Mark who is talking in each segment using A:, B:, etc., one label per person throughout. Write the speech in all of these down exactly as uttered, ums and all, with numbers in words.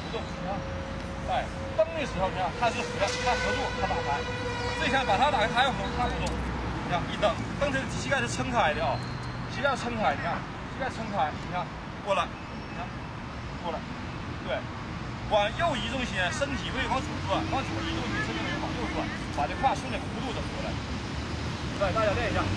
A: 动，你看，哎，蹬的时候你看它是合，它合住，它打开。这下把它打开，它要合，它不动。你看一蹬，蹬这膝盖是撑开的啊、哦，膝盖撑开，你看，膝盖撑开，你看过来，你看过来，对。 往右移重心，身体会往左转；往左移重心，身体会往右转，把这胯顺着弧度整过来。来，大家练一下。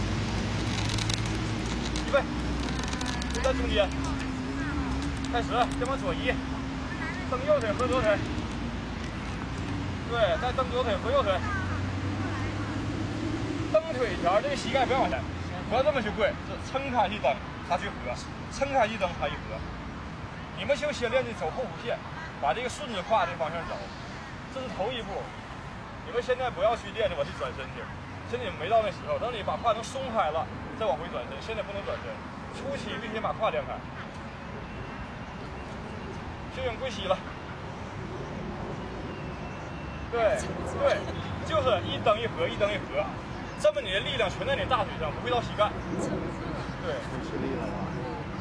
A: 预备，就在中间。开始，先往左移，蹬右腿合左腿。对，再蹬左腿合右腿。蹬腿条，这个膝盖不要往前，合这么去跪，是撑开一蹬，它去合；撑开一蹬，它一合。你们就先练的走后弧线。 把这个顺着胯这方向走，这是头一步。你们现在不要去练着我去转身去，现在你们没到那时候。等你把胯能松开了，再往回转身。现在不能转身，初期必须把胯练开。就用归膝了。对对，就是一蹬一合，一蹬一合，这么你的力量全在你大腿上，不会到膝盖。对，吃力了吧？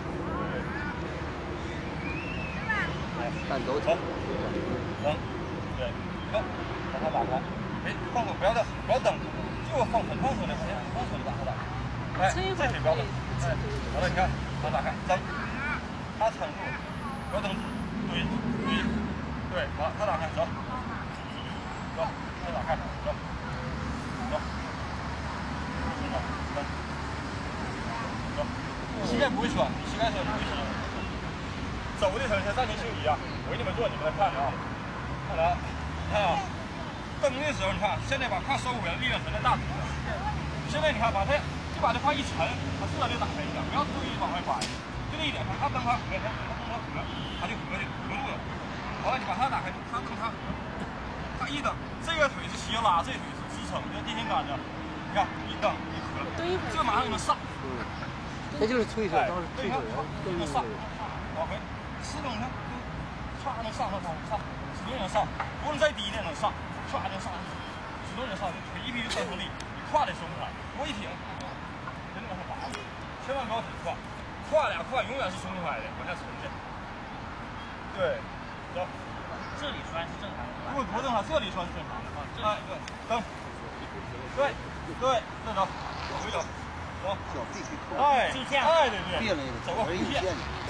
B: 看走
A: 好，蹬，对，蹬，把它打开，哎，放手不要蹬，不要蹬，就放很放松的，很放松的把它打开，哎，这腿不要蹬，哎，好了，你看，把它打开，蹬，它撑住，不要蹬，对，对，对，好，它打开，走，走，它打开，走，走，走，蹬，走，膝盖不会酸，膝盖酸不会酸。 走的时候像站立休一样，我给你们做，你们来看啊，看来，你看啊，蹬的时候你看，现在把胯收回来，力量全在大腿上。现在你看，把它就把这胯一沉，它自然就打开一下，不要故意往外掰，就这一点，它蹬它合，它蹬它合，它就合去合住了。完了，你把它打开，它蹬它合，它一蹬，这个腿是斜拉，这腿是支撑，就电线杆子，你看一蹬一合，这马上就能上。
B: 这就是推手，当时推手人
A: 就能上，往回。 四蹬它，唰能上上上上，始终能上，不用再低呢能上，唰能上，始终能上，腿一必须专注力，你胯得松开，我一挺，真的往上拔，千万不要挺胯，胯俩胯永远是松开的，往下沉的。对，走，
C: 这里拴是正常的，
A: 如果不正常，这里拴是正常的啊。哎，对，蹬，对对，这走，回走，走，
B: 脚必须扣，
A: 哎，
C: 就这样，
A: 哎，对对，
B: 别了那个，
A: 走个弧线。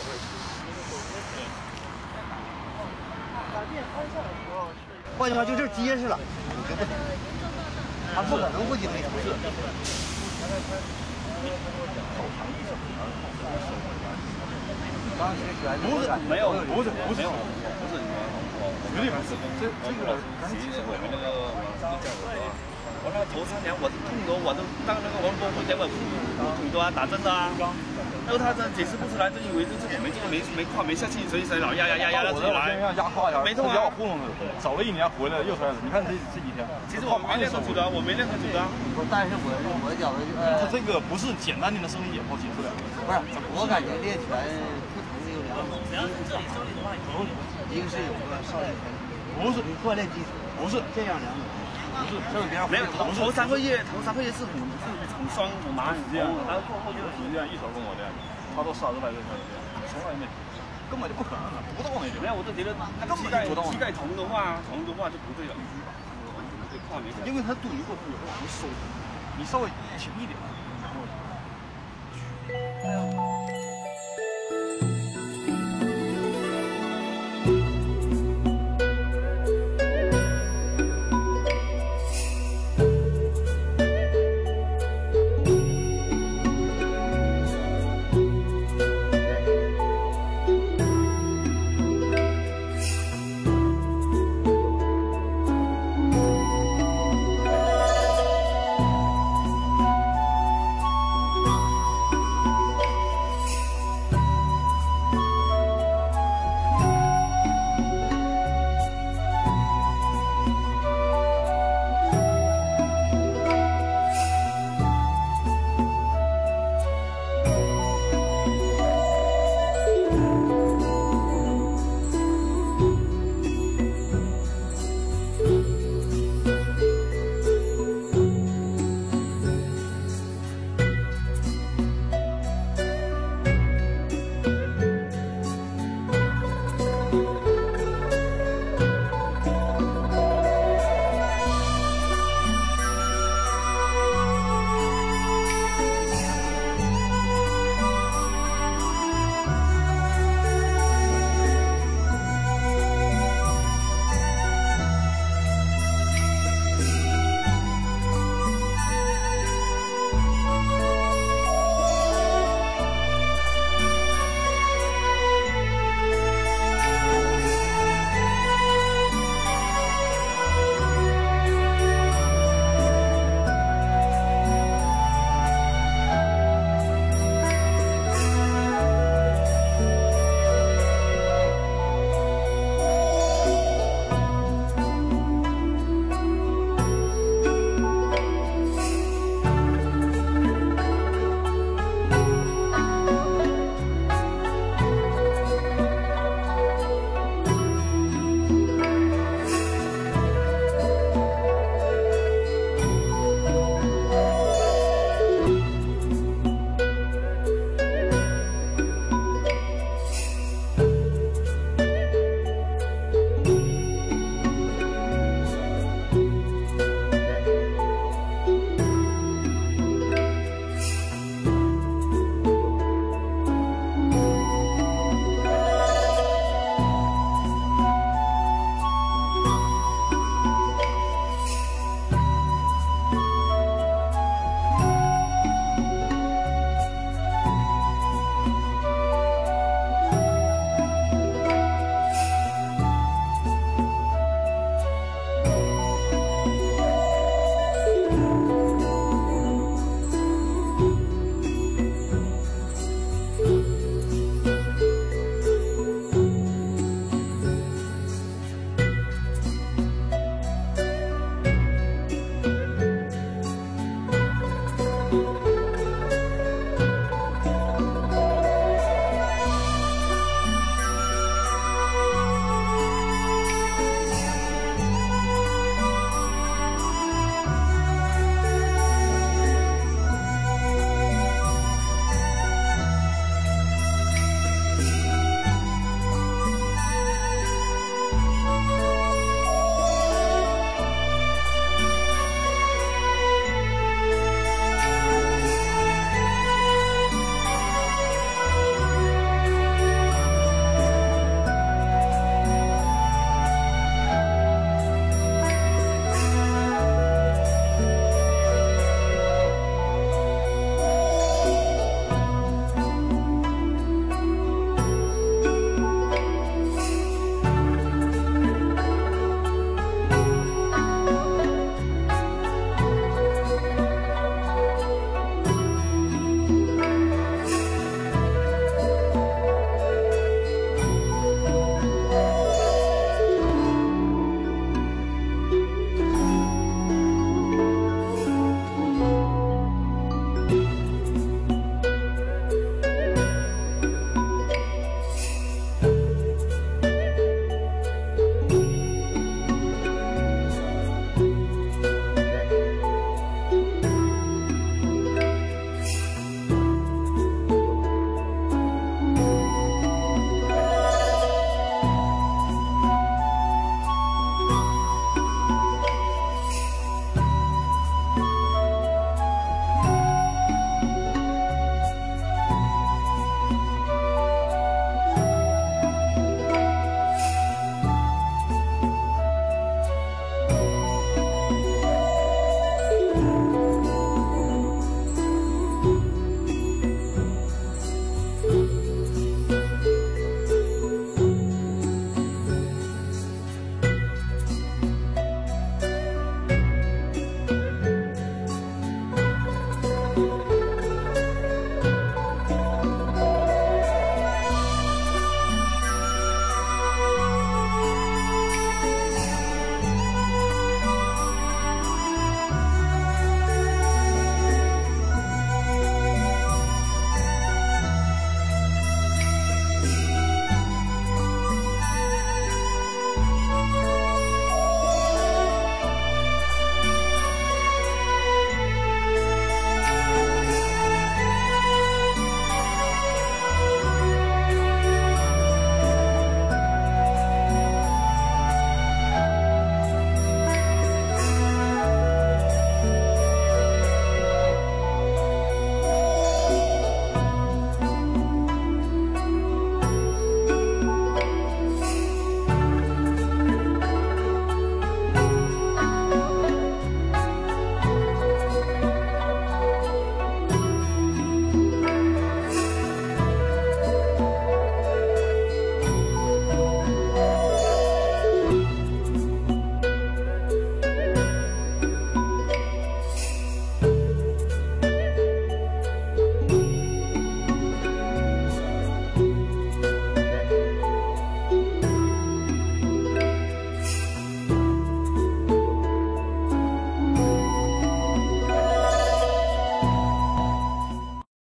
B: 换句话就这结实了，你就不行，他不可能不紧没尝试。
A: 不是，没有，不是，不是，
D: 不是，
A: 绝对不是。这这个，
D: 其实我们那个我这样我那头三年我痛得我都当那个王伯伯讲我很多啊，打针的啊。然后他这解释不出来，就以为就自己没这个没没胯没下去，所以才老压压压压到自己来。
A: 压胯压，
D: 没痛啊，
A: 压我糊弄的，走了一年回来又摔了。你看这这几天，
D: 其实我没练很久的，我没练很久的。
B: 但是我我觉得呃，
A: 他这个不是简单的生理解剖解释了，
B: 不是，我感觉练拳不同的有两种，
C: 只要是这里受力的话，有
B: 一个是有个少林拳，
A: 不是
B: 锻炼基础，
A: 不是
B: 这样两种。
A: 不是，这边
D: 没有头头三个月，头三个月是很是很酸很麻很
A: 这样，
D: 然后过后就是
A: 实际上一手跟我练，他都三十来岁才练，从来没，根本就不可能的，不到那种。
D: 没有，我就觉得那个膝盖膝盖疼的话，疼的话就不对了，对胯没。
A: 因为他蹲的过程有时候往回收，你稍微轻一点，然后。